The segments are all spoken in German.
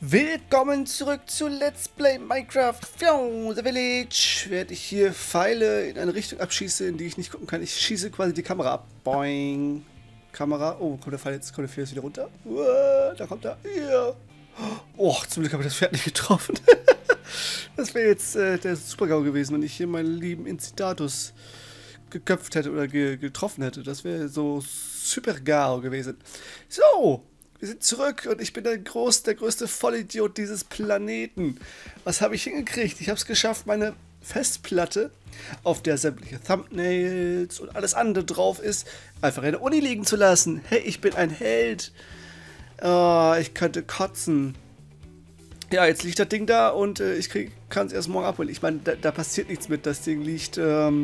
Willkommen zurück zu Let's Play Minecraft The Village. Während ich hier Pfeile in eine Richtung abschieße, in die ich nicht gucken kann. Ich schieße quasi die Kamera ab. Boing. Kamera. Oh, kommt der Pfeil jetzt? Kommt der Pfeil jetzt wieder runter? Da kommt er. Ja. Oh, zum Glück habe ich das Pferd nicht getroffen. Das wäre jetzt der Super-GAU gewesen, wenn ich hier meinen lieben Incitatus geköpft hätte oder getroffen hätte. Das wäre so Super-GAU gewesen. So. Wir sind zurück und ich bin der größte Vollidiot dieses Planeten. Was habe ich hingekriegt? Ich habe es geschafft, meine Festplatte, auf der sämtliche Thumbnails und alles andere drauf ist, einfach in der Uni liegen zu lassen. Hey, ich bin ein Held. Oh, ich könnte kotzen. Ja, jetzt liegt das Ding da und ich kann es erst morgen abholen. Ich meine, da passiert nichts mit. Das Ding liegt...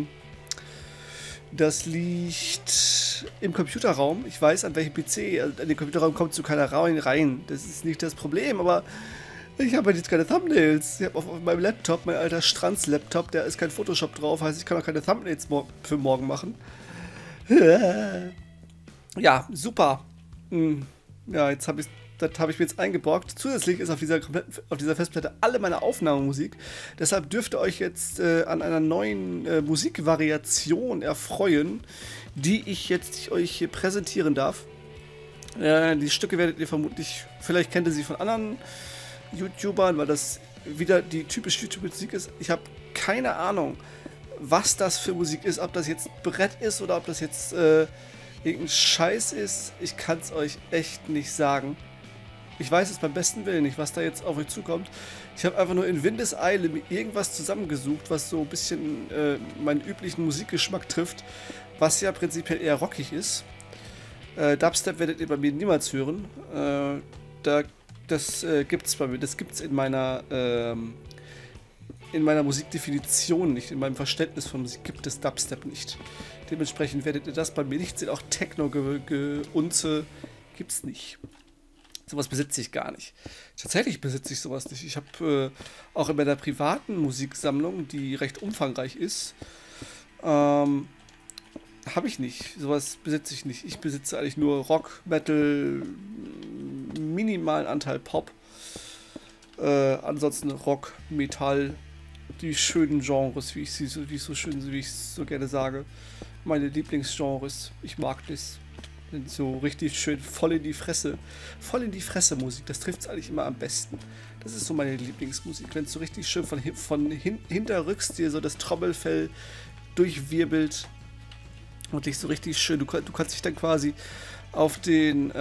Das liegt im Computerraum. Ich weiß, an welchem PC. Also in den Computerraum kommt so keiner rein. Das ist nicht das Problem, aber ich habe jetzt keine Thumbnails. Ich habe auf meinem Laptop, mein alter Stranz-Laptop, da ist kein Photoshop drauf. Heißt, ich kann auch keine Thumbnails für morgen machen. Ja, super. Ja, jetzt das habe ich mir jetzt eingeborgt. Zusätzlich ist auf dieser Festplatte alle meine Aufnahmemusik. Deshalb dürft ihr euch jetzt an einer neuen Musikvariation erfreuen, die ich jetzt euch hier präsentieren darf. Die Stücke werdet ihr vermutlich, vielleicht kennt ihr sie von anderen YouTubern, weil das wieder die typische YouTube-Musik ist. Ich habe keine Ahnung, was das für Musik ist, ob das jetzt Brett ist oder ob das jetzt irgendein Scheiß ist. Ich kann es euch echt nicht sagen. Ich weiß es beim besten Willen nicht, was da jetzt auf euch zukommt. Ich habe einfach nur in Windeseile mir irgendwas zusammengesucht, was so ein bisschen meinen üblichen Musikgeschmack trifft, was ja prinzipiell eher rockig ist. Dubstep werdet ihr bei mir niemals hören. Das gibt's bei mir, das gibt's in meiner Musikdefinition nicht, in meinem Verständnis von Musik gibt es Dubstep nicht. Dementsprechend werdet ihr das bei mir nicht sehen, auch Techno-Geunze gibt's nicht. Sowas besitze ich gar nicht. Tatsächlich besitze ich sowas nicht. Ich habe auch in meiner privaten Musiksammlung, die recht umfangreich ist, habe ich nicht. Sowas besitze ich nicht. Ich besitze eigentlich nur Rock, Metal, minimalen Anteil Pop. Ansonsten Rock, Metall, die schönen Genres, wie ich so gerne sage. Meine Lieblingsgenres. Ich mag das. So richtig schön voll in die Fresse Musik, das trifft es eigentlich immer am besten. Das ist so meine Lieblingsmusik, wenn es so richtig schön von hinterrücks dir so das Trommelfell durchwirbelt und dich so richtig schön, du kannst dich dann quasi auf den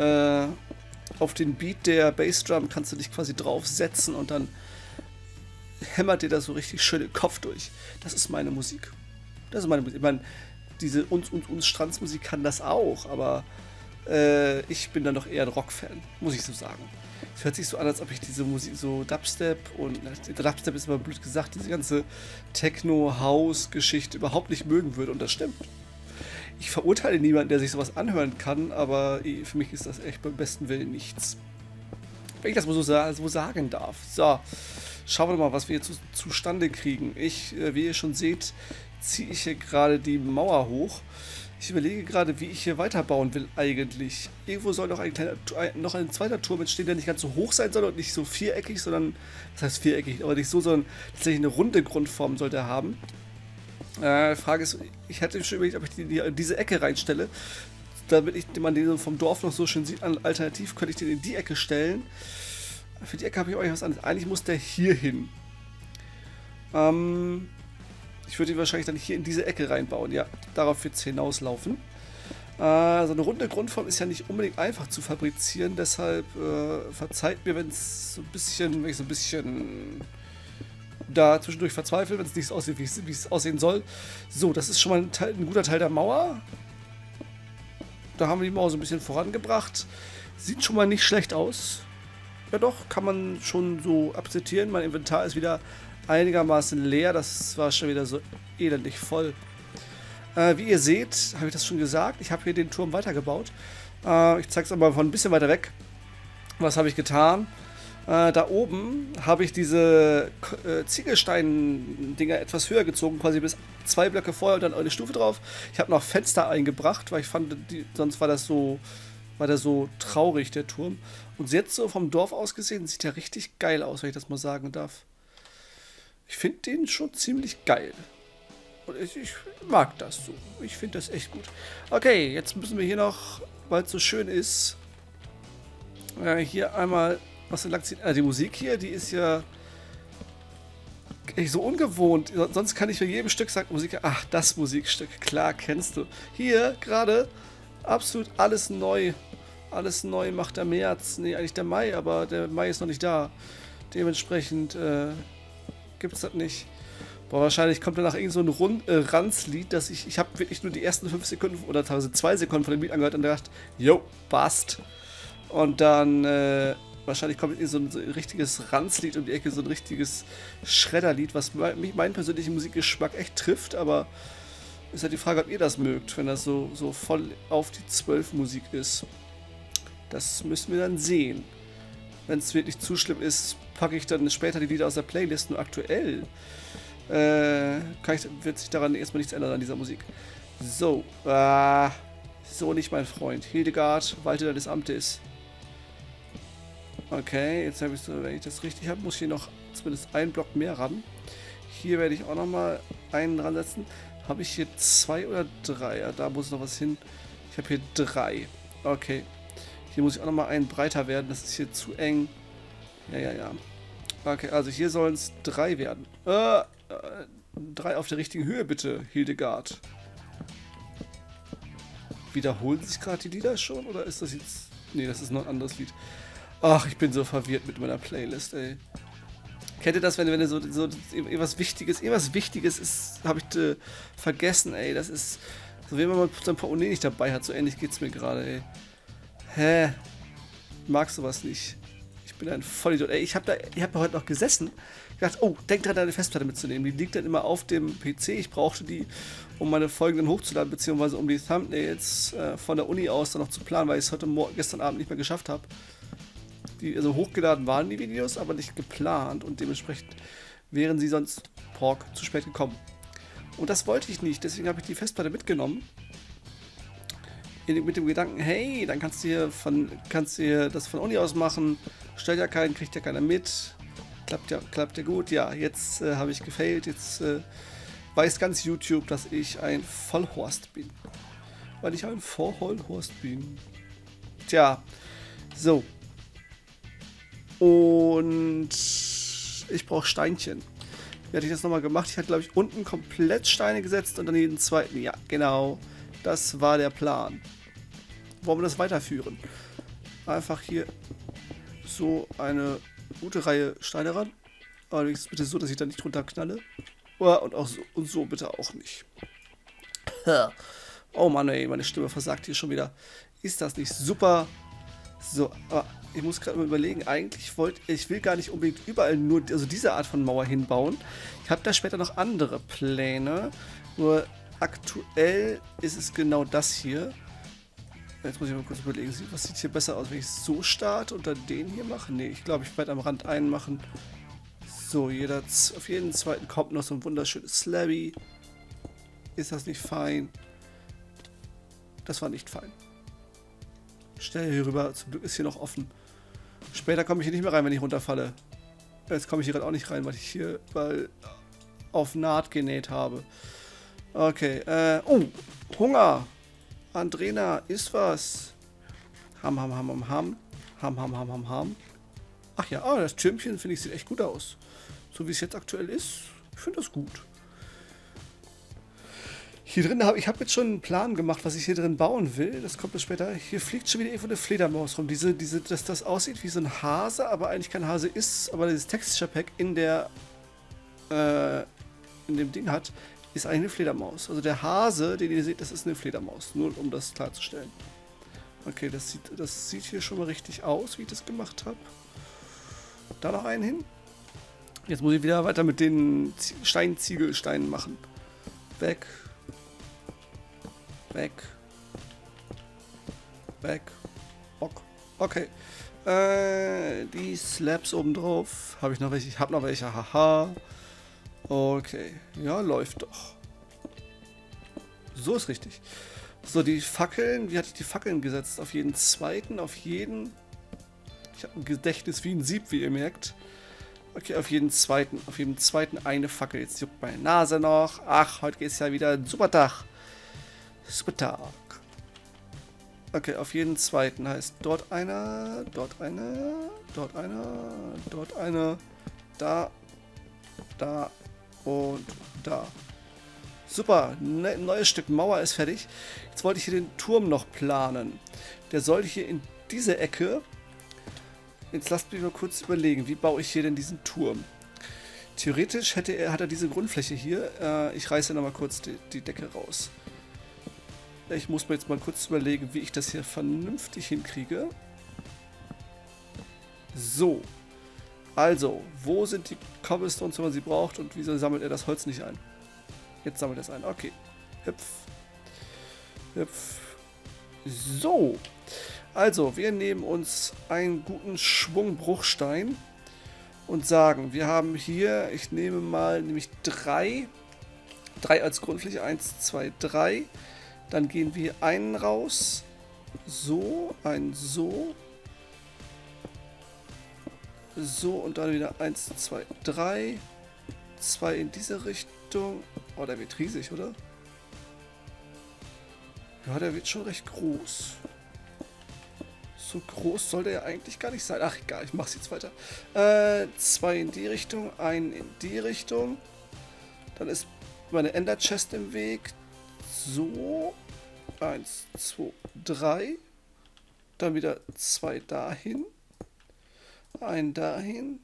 Beat der Bassdrum kannst du dich quasi draufsetzen und dann hämmert dir das so richtig schön den Kopf durch. Das ist meine Musik. Das ist meine Musik. Ich meine, diese uns Strandsmusik kann das auch, aber ich bin dann doch eher ein Rock-Fan, muss ich so sagen. Es hört sich so an, als ob ich diese Musik, so Dubstep und Dubstep ist immer blöd gesagt, diese ganze Techno-House-Geschichte überhaupt nicht mögen würde und das stimmt. Ich verurteile niemanden, der sich sowas anhören kann, aber für mich ist das echt beim besten Willen nichts. Wenn ich das mal so sagen darf. So, schauen wir mal, was wir hier zustande kriegen. Wie ihr schon seht, ziehe ich hier gerade die Mauer hoch. Ich überlege gerade, wie ich hier weiterbauen will eigentlich. Irgendwo soll noch noch ein zweiter Turm entstehen, der nicht ganz so hoch sein soll und nicht so viereckig, sondern, das heißt viereckig, aber nicht so, sondern tatsächlich eine runde Grundform soll der haben. Die Frage ist, ich hätte schon überlegt, ob ich die in diese Ecke reinstelle, damit man den vom Dorf noch so schön sieht. Alternativ könnte ich den in die Ecke stellen. Für die Ecke habe ich auch was anderes. Eigentlich muss der hier hin. Ich würde ihn wahrscheinlich dann hier in diese Ecke reinbauen. Ja, darauf wird es hinauslaufen. So eine runde Grundform ist ja nicht unbedingt einfach zu fabrizieren. Deshalb verzeiht mir, wenn ich so ein bisschen da zwischendurch verzweifle, wenn es nicht so aussieht, wie es aussehen soll. So, das ist schon mal ein guter Teil der Mauer. Da haben wir die Mauer so ein bisschen vorangebracht. Sieht schon mal nicht schlecht aus. Ja doch, kann man schon so akzeptieren. Mein Inventar ist wieder einigermaßen leer, das war schon wieder so elendig voll. Wie ihr seht, habe ich das schon gesagt, ich habe hier den Turm weitergebaut. Ich zeige es aber von ein bisschen weiter weg. Was habe ich getan? Da oben habe ich diese Ziegelstein-Dinger etwas höher gezogen, quasi bis 2 Blöcke vorher und dann eine Stufe drauf. Ich habe noch Fenster eingebracht, weil ich fand, sonst war das so traurig, der Turm. Und jetzt so vom Dorf aus gesehen, sieht er richtig geil aus, wenn ich das mal sagen darf. Ich finde den schon ziemlich geil. Und ich mag das so. Ich finde das echt gut. Okay, jetzt müssen wir hier noch, weil es so schön ist, hier einmal was so lang zieht. Die Musik hier, die ist ja so ungewohnt. Sonst kann ich für jedem Stück sagen, Musik, ach, das Musikstück, klar, kennst du. Hier gerade absolut alles neu. Alles neu macht der März. Nee, eigentlich der Mai, aber der Mai ist noch nicht da. Dementsprechend gibt es das nicht. Boah, wahrscheinlich kommt danach irgend so ein Ranzlied, dass ich habe wirklich nur die ersten 5 Sekunden oder teilweise 2 Sekunden von dem Lied angehört und gedacht, yo, passt. Und dann wahrscheinlich kommt so ein richtiges Ranzlied um die Ecke, so ein richtiges Schredderlied, was meinen persönlichen Musikgeschmack echt trifft, aber ist halt die Frage, ob ihr das mögt, wenn das so voll auf die 12 Musik ist. Das müssen wir dann sehen. Wenn es wirklich zu schlimm ist, packe ich dann später die Lieder aus der Playlist. Nur aktuell wird sich daran erstmal nichts ändern an dieser Musik. So, so nicht mein Freund. Hildegard, walte deines Amtes. Okay, jetzt habe ich so, wenn ich das richtig habe, muss ich hier noch zumindest einen Block mehr ran. Hier werde ich auch nochmal einen dran setzen. Habe ich hier 2 oder 3? Ja, da muss noch was hin. Ich habe hier 3. Okay. Hier muss ich auch nochmal einen breiter werden. Das ist hier zu eng. Ja. Okay, also hier sollen es 3 werden. 3 auf der richtigen Höhe, bitte, Hildegard. Wiederholen sich gerade die Lieder schon? Oder ist das jetzt... Nee, das ist noch ein anderes Lied. Ach, ich bin so verwirrt mit meiner Playlist, ey. Kennt ihr das, wenn ihr so irgendwas Wichtiges ist, habe ich vergessen, ey. Das ist so, wie wenn man sein Portemonnaie nicht dabei hat. So ähnlich geht's mir gerade, ey. Hä? Mag sowas nicht. Ich bin ein Vollidiot. Ey, ich hab heute noch gesessen. Gedacht, oh, denk dran, deine Festplatte mitzunehmen. Die liegt dann immer auf dem PC. Ich brauchte die, um meine Folgen dann hochzuladen, beziehungsweise um die Thumbnails von der Uni aus dann noch zu planen, weil ich es gestern Abend nicht mehr geschafft habe. Also hochgeladen waren die Videos, aber nicht geplant und dementsprechend wären sie sonst zu spät gekommen. Und das wollte ich nicht, deswegen habe ich die Festplatte mitgenommen. Mit dem Gedanken, hey, dann kannst du hier das von Uni aus machen, stellt ja keinen, kriegt ja keiner mit, klappt ja gut. Ja, jetzt habe ich gefailt, jetzt weiß ganz YouTube, dass ich ein Vollhorst bin. Weil ich ein Vollhorst bin. Tja, so. Und ich brauche Steinchen. Wie hatte ich das nochmal gemacht? Ich hatte, glaube ich, unten komplett Steine gesetzt und dann jeden zweiten. Ja, genau. Das war der Plan. Wollen wir das weiterführen? Einfach hier so eine gute Reihe Steine ran. Allerdings bitte so, dass ich da nicht drunter knalle. Und auch so. Und so bitte auch nicht. Oh Mann, ey, meine Stimme versagt hier schon wieder. Ist das nicht super? So, aber ich muss gerade mal überlegen, eigentlich ich will gar nicht unbedingt überall nur diese Art von Mauer hinbauen. Ich habe da später noch andere Pläne. Nur aktuell ist es genau das hier. Jetzt muss ich mal kurz überlegen, was sieht hier besser aus, wenn ich es so starte und dann den hier mache? Ne, ich glaube, ich werde am Rand einen machen. So, auf jeden zweiten kommt noch so ein wunderschönes Slabby. Ist das nicht fein? Das war nicht fein. Stell hier rüber, zum Glück ist hier noch offen. Später komme ich hier nicht mehr rein, wenn ich runterfalle. Jetzt komme ich hier gerade auch nicht rein, weil ich hier auf Naht genäht habe. Okay, oh, Hunger. Andrena, isst was. Ham. Ach ja, das Türmchen, finde ich, sieht echt gut aus. So wie es jetzt aktuell ist, ich finde das gut. Hier drin ich habe jetzt schon einen Plan gemacht, was ich hier drin bauen will. Das kommt bis später. Hier fliegt schon wieder irgendwo eine Fledermaus rum. Dass das aussieht wie so ein Hase, aber eigentlich kein Hase ist. Aber dieses Texture Pack in dem Ding hat, ist eigentlich eine Fledermaus. Also der Hase, den ihr seht, das ist eine Fledermaus. Nur um das klarzustellen. Okay, das sieht hier schon mal richtig aus, wie ich das gemacht habe. Da noch einen hin. Jetzt muss ich wieder weiter mit den Ziegelsteinen machen. Weg. Okay. Die Slabs oben drauf. Habe ich noch welche? Ich habe noch welche. Haha. Okay. Ja, läuft doch. So ist richtig. So, die Fackeln. Wie hatte ich die Fackeln gesetzt? Auf jeden zweiten, auf jeden... Ich habe ein Gedächtnis wie ein Sieb, wie ihr merkt. Okay, auf jeden zweiten eine Fackel. Jetzt juckt meine Nase noch. Ach, heute ist ja wieder ein super Tag. Super Tag. Okay, auf jeden zweiten heißt dort einer, dort einer, dort einer, dort einer, da, da und da. Super, ein neues Stück Mauer ist fertig. Jetzt wollte ich hier den Turm noch planen. Der sollte hier in diese Ecke. Jetzt lasst mich mal kurz überlegen, wie baue ich hier denn diesen Turm? Theoretisch hat er diese Grundfläche hier. Ich reiße noch mal kurz die Decke raus. Ich muss mir jetzt mal kurz überlegen, wie ich das hier vernünftig hinkriege. So. Also, wo sind die Cobblestones, wenn man sie braucht, und wieso sammelt er das Holz nicht ein? Jetzt sammelt er es ein. Okay. Hüpf. Hüpf. So. Also, wir nehmen uns einen guten Schwung Bruchstein und sagen, wir haben hier, ich nehme mal nämlich 3 als Grundfläche, 1, 2, 3. Dann gehen wir einen raus, so, ein so, so und dann wieder 1, 2, 3, 2 in diese Richtung. Oh, der wird riesig, oder? Ja, der wird schon recht groß. So groß soll der ja eigentlich gar nicht sein. Ach, egal, ich mach's jetzt weiter. 2 in die Richtung, 1 in die Richtung. Dann ist meine Ender Chest im Weg. So. 1, 2, 3. Dann wieder 2 dahin. 1 dahin.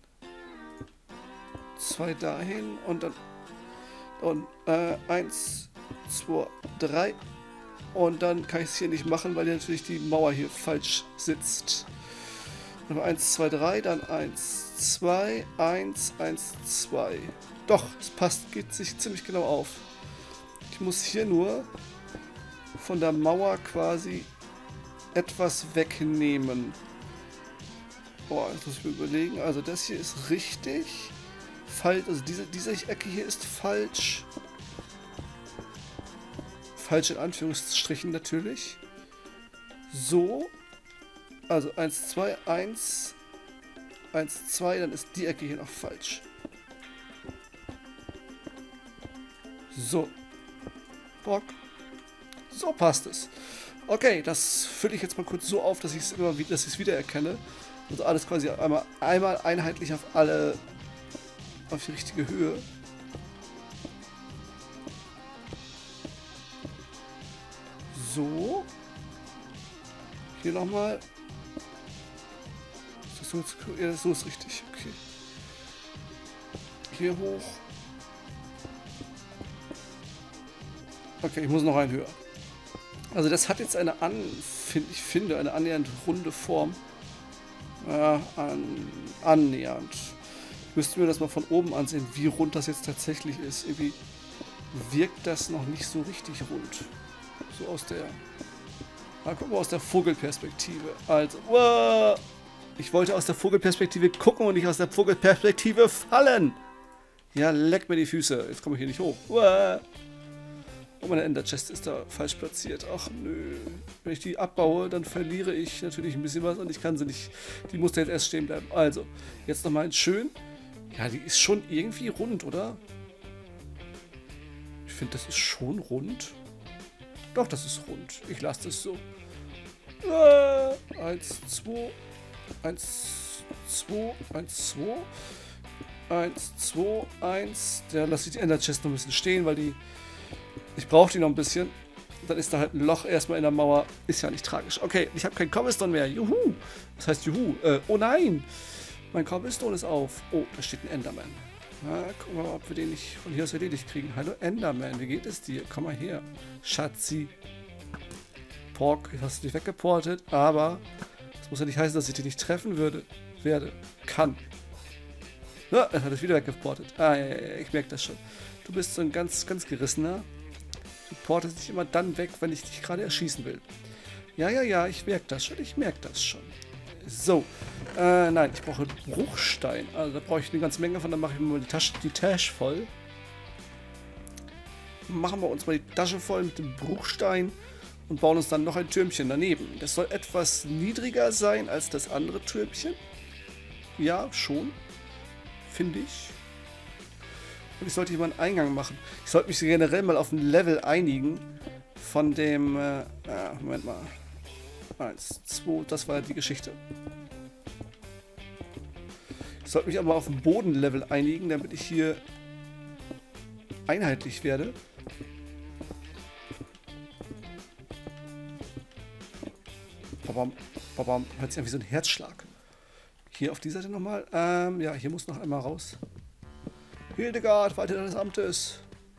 2 dahin. Und dann 1, 2, 3. Und dann kann ich es hier nicht machen, weil natürlich die Mauer hier falsch sitzt. Dann 1, 2, 3, dann 1, 2, 1, 1, 2. Doch, es passt, geht sich ziemlich genau auf. Ich muss hier nur von der Mauer quasi etwas wegnehmen. Boah, jetzt muss ich mir überlegen. Also das hier ist richtig. Falsch, also diese Ecke hier ist falsch. Falsch in Anführungsstrichen natürlich. So. Also 1, 2, 1, 1, 2, dann ist die Ecke hier noch falsch. So. Bock. So passt es. Okay, das fülle ich jetzt mal kurz so auf, dass ich es wiedererkenne. Also alles quasi einmal einheitlich auf die richtige Höhe. So. Hier nochmal. Ist das so jetzt? Ja, so ist richtig. Okay. Hier hoch. Okay, ich muss noch einen höher. Also das hat jetzt eine eine annähernd runde Form. Ja, annähernd. Ich müsste mir das mal von oben ansehen, wie rund das jetzt tatsächlich ist. Irgendwie wirkt das noch nicht so richtig rund. So aus der... Mal gucken wir aus der Vogelperspektive. Also, wow, ich wollte aus der Vogelperspektive gucken und nicht aus der Vogelperspektive fallen. Ja, leck mir die Füße. Jetzt komme ich hier nicht hoch. Wow. Oh, meine Ender Chest ist da falsch platziert. Ach nö. Wenn ich die abbaue, dann verliere ich natürlich ein bisschen was und ich kann sie nicht... Die muss da jetzt erst stehen bleiben. Also, jetzt nochmal ein schön... Ja, die ist schon irgendwie rund, oder? Ich finde, das ist schon rund. Doch, das ist rund. Ich lasse das so. 1, 2, 1, 2, 1, 2, 1, 2, 1. Da lasse ich die Ender Chest noch ein bisschen stehen, weil die... Ich brauche die noch ein bisschen. Dann ist da halt ein Loch erstmal in der Mauer. Ist ja nicht tragisch. Okay, ich habe kein Cobblestone mehr. Juhu. Das heißt Juhu. Oh nein. Mein Cobblestone ist auf. Oh, da steht ein Enderman. Na, gucken wir mal, ob wir den nicht von hier aus erledigt kriegen. Hallo Enderman, wie geht es dir? Komm mal her. Schatzi. Pork, jetzt hast du dich weggeportet, aber das muss ja nicht heißen, dass ich dich nicht treffen kann. Ja, er hat dich wieder weggeportet. Ah, ja, ich merke das schon. Du bist so ein ganz gerissener. Du portest dich immer dann weg, wenn ich dich gerade erschießen will. Ja, ich merke das schon, So, nein, ich brauche Bruchstein. Also da brauche ich eine ganze Menge von, dann mache ich mir mal die Tasche voll. Machen wir uns mal die Tasche voll mit dem Bruchstein und bauen uns dann noch ein Türmchen daneben. Das soll etwas niedriger sein als das andere Türmchen. Ja, schon. Finde ich. Und ich sollte hier mal einen Eingang machen. Ich sollte mich generell mal auf ein Level einigen von dem... Moment mal. 1, 2, das war die Geschichte. Ich sollte mich aber auf ein Bodenlevel einigen, damit ich hier einheitlich werde. Babam, babam. Hört sich an wie so ein Herzschlag. Hier auf die Seite nochmal. Ja, hier muss noch einmal raus. Hildegard, weiter deines Amtes.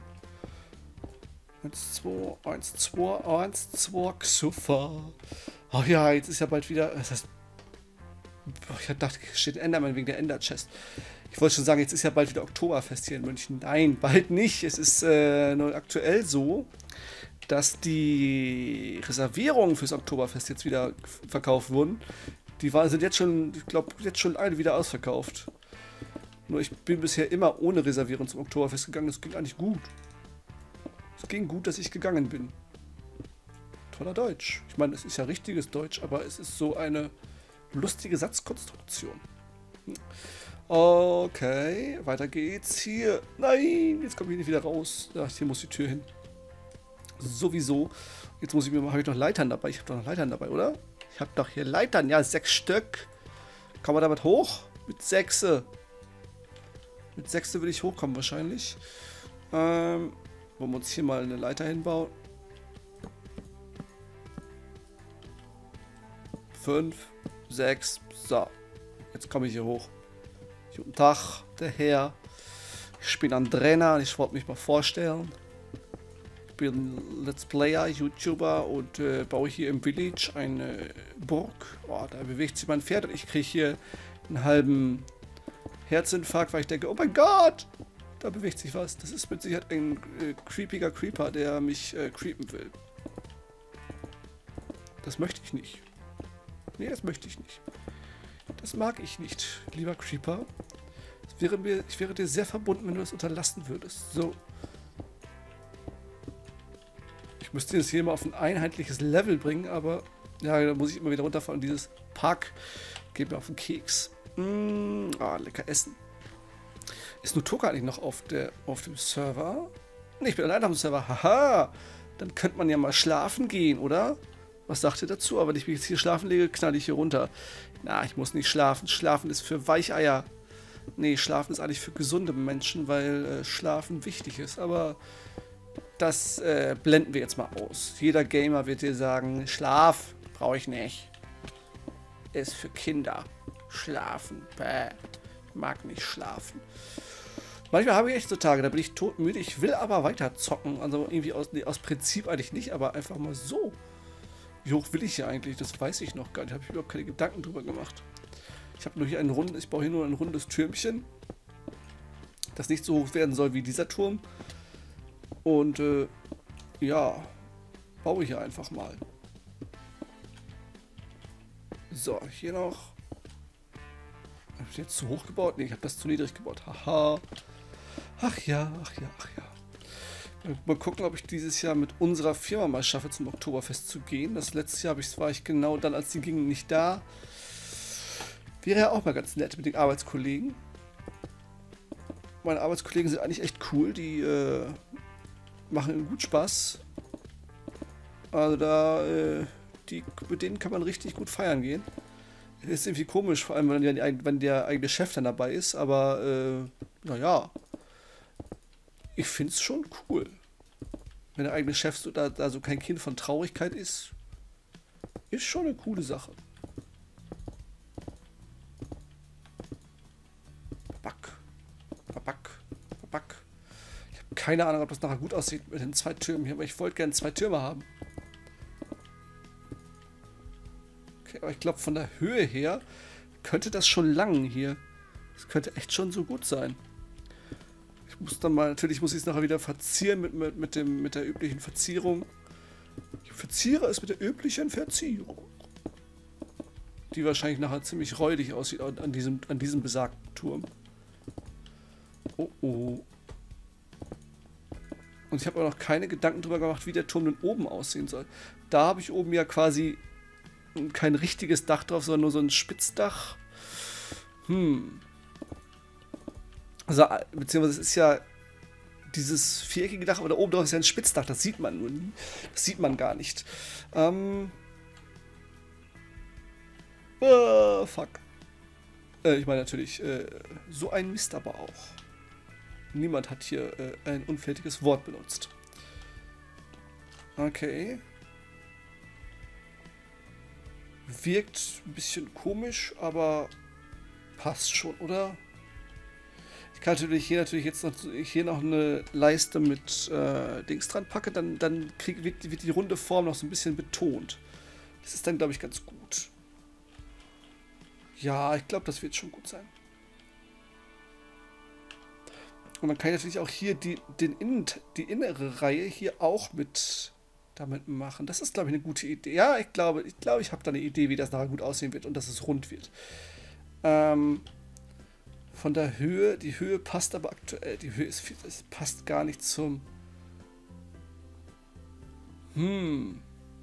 1, 2, 1, 2, 1, 2, Xuffa. Ach ja, jetzt ist ja bald wieder. Das heißt, ich dachte, hier steht Enderman wegen der Ender-Chest. Ich wollte schon sagen, jetzt ist ja bald wieder Oktoberfest hier in München. Nein, bald nicht. Es ist nur aktuell so, dass die Reservierungen fürs Oktoberfest jetzt wieder verkauft wurden. Sind jetzt schon, ich glaube, jetzt schon alle wieder ausverkauft. Nur ich bin bisher immer ohne Reservierung zum Oktoberfest gegangen. Das ging eigentlich gut. Es ging gut, dass ich gegangen bin. Toller Deutsch. Ich meine, es ist ja richtiges Deutsch, aber es ist so eine lustige Satzkonstruktion. Okay, weiter geht's hier. Nein, jetzt komme ich nicht wieder raus. Ach, hier muss die Tür hin. Sowieso. Jetzt muss ich mir mal, habe ich noch Leitern dabei? Ich habe doch noch Leitern dabei, oder? Ich habe doch hier Leitern. Ja, 6 Stück. Kommen wir damit hoch? Mit 6. Mit 6 würde ich hochkommen wahrscheinlich. Wollen wir uns hier mal eine Leiter hinbauen? 5, 6. So. Jetzt komme ich hier hoch. Guten Tag, der Herr. Ich bin Andrena und ich wollte mich mal vorstellen. Ich bin Let's Player, YouTuber und baue hier im Village eine Burg. Oh, da bewegt sich mein Pferd und ich kriege hier einen halben Herzinfarkt, weil ich denke, oh mein Gott, da bewegt sich was. Das ist mit Sicherheit ein creepiger Creeper, der mich creepen will. Das möchte ich nicht. Nee, das möchte ich nicht. Das mag ich nicht, lieber Creeper. Ich wäre dir sehr verbunden, wenn du das unterlassen würdest. So. Ich müsste das hier mal auf ein einheitliches Level bringen, aber ja, da muss ich immer wieder runterfahren. Dieses Park geht mir auf den Keks. Lecker essen. Ist Nutoka eigentlich noch auf dem Server? Nee, ich bin allein auf dem Server. Haha. Dann könnte man ja mal schlafen gehen, oder? Was sagt ihr dazu? Aber wenn ich mich jetzt hier schlafen lege, knalle ich hier runter. Na, ich muss nicht schlafen. Schlafen ist für Weicheier. Nee, Schlafen ist eigentlich für gesunde Menschen, weil Schlafen wichtig ist. Aber das blenden wir jetzt mal aus. Jeder Gamer wird dir sagen, Schlaf brauche ich nicht. Ist für Kinder. Schlafen. Bäh. Ich mag nicht schlafen. Manchmal habe ich echt so Tage, da bin ich todmüde. Ich will aber weiter zocken. Also irgendwie aus Prinzip eigentlich nicht, aber einfach mal so. Wie hoch will ich hier eigentlich? Das weiß ich noch gar nicht. Habe ich überhaupt keine Gedanken drüber gemacht. Ich baue hier nur ein rundes Türmchen, das nicht so hoch werden soll wie dieser Turm. Und ja, baue ich hier einfach mal. So, hier noch. Habe ich jetzt zu hoch gebaut? Ne, ich habe das zu niedrig gebaut. Haha. Ach ja, ach ja, ach ja. Mal gucken, ob ich dieses Jahr mit unserer Firma mal schaffe, zum Oktoberfest zu gehen. Das letzte Jahr war ich genau dann, als die gingen, nicht da. Wäre ja auch mal ganz nett mit den Arbeitskollegen. Meine Arbeitskollegen sind eigentlich echt cool. Die machen gut Spaß. Also mit denen kann man richtig gut feiern gehen. Ist irgendwie komisch, vor allem wenn der eigene Chef dann dabei ist. Aber naja. Ich finde es schon cool. Wenn der eigene Chef da so kein Kind von Traurigkeit ist, ist schon eine coole Sache. Baback. Baback. Baback. Ich habe keine Ahnung, ob das nachher gut aussieht mit den 2 Türmen hier, aber ich wollte gerne 2 Türme haben. Okay, aber ich glaube, von der Höhe her könnte das schon langen hier. Das könnte echt schon so gut sein. Natürlich muss ich es nachher wieder verzieren mit der üblichen Verzierung. Ich verziere es mit der üblichen Verzierung. Die wahrscheinlich nachher ziemlich räudig aussieht an diesem besagten Turm. Oh oh. Und ich habe auch noch keine Gedanken darüber gemacht, wie der Turm denn oben aussehen soll. da habe ich oben ja quasi kein richtiges Dach drauf, sondern nur so ein Spitzdach. Also, beziehungsweise es ist ja dieses viereckige Dach, aber da oben drauf ist ja ein Spitzdach, das sieht man nur nie. Das sieht man gar nicht. Fuck. Ich meine natürlich, so ein Mist aber auch. Niemand hat hier ein unfertiges Wort benutzt. Okay. Wirkt ein bisschen komisch, aber passt schon, oder? Ich kann natürlich jetzt noch eine Leiste mit Dings dran packen, dann wird die runde Form noch so ein bisschen betont. Das ist dann, glaube ich, ganz gut. Ja, ich glaube, das wird schon gut sein. Und dann kann ich natürlich auch hier die innere Reihe hier auch damit machen. Das ist, glaube ich, eine gute Idee. Ja, ich glaube, ich habe da eine Idee, wie das nachher gut aussehen wird und dass es rund wird. Von der Höhe, die Höhe passt aber aktuell. Die Höhe es passt gar nicht zum... Die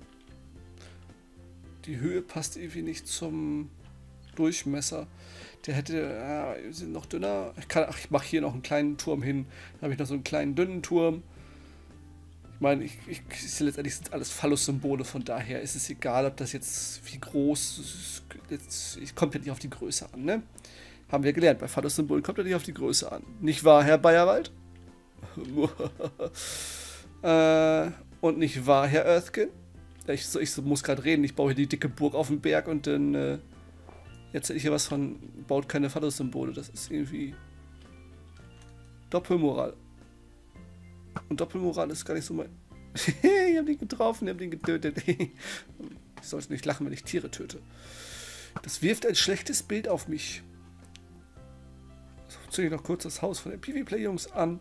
Höhe passt irgendwie nicht zum Durchmesser. Der hätte, sind noch dünner. Ich mache hier noch einen kleinen Turm hin. Dann habe ich noch so einen kleinen dünnen Turm. Ich meine, letztendlich sind alles Phallus-Symbole, von daher ist es egal, ob das jetzt wie groß ist. Es kommt ja nicht auf die Größe an, ne? Haben wir gelernt, bei Phallus-Symbolen kommt ja nicht auf die Größe an. Nicht wahr, Herr Bayerwald? Und nicht wahr, Herr Earthkin? Ich muss gerade reden, ich baue hier die dicke Burg auf dem Berg und dann jetzt hätte ich hier was von, baut keine Phallus-Symbole. Das ist irgendwie Doppelmoral. Und Doppelmoral ist gar nicht so mein... Ich hab den getroffen, ich hab den getötet. Ich sollte nicht lachen, wenn ich Tiere töte. Das wirft ein schlechtes Bild auf mich. So, zünde ich noch kurz das Haus von den PvP-Jungs an.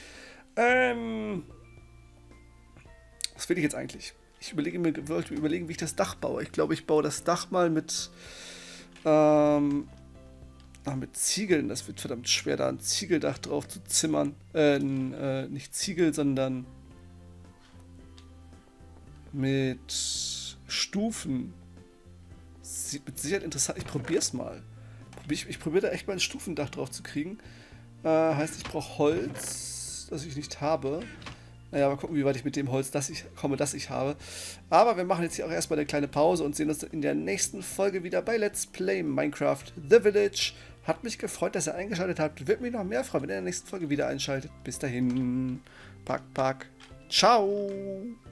Was will ich jetzt eigentlich? Ich wollte mir überlegen, wie ich das Dach baue. Ich glaube, ich baue das Dach mal mit Ziegeln. Das wird verdammt schwer, da ein Ziegeldach drauf zu zimmern. Nicht Ziegel, sondern mit Stufen. Sieht mit Sicherheit interessant. Ich probiere es mal. Ich probiere da echt mal ein Stufendach drauf zu kriegen. Heißt, ich brauche Holz, das ich nicht habe. Naja, mal gucken, wie weit ich mit dem Holz das ich habe. Aber wir machen jetzt hier auch erstmal eine kleine Pause und sehen uns in der nächsten Folge wieder bei Let's Play Minecraft The Village. Hat mich gefreut, dass ihr eingeschaltet habt. Würde mich noch mehr freuen, wenn ihr in der nächsten Folge wieder einschaltet. Bis dahin. Pack. Ciao.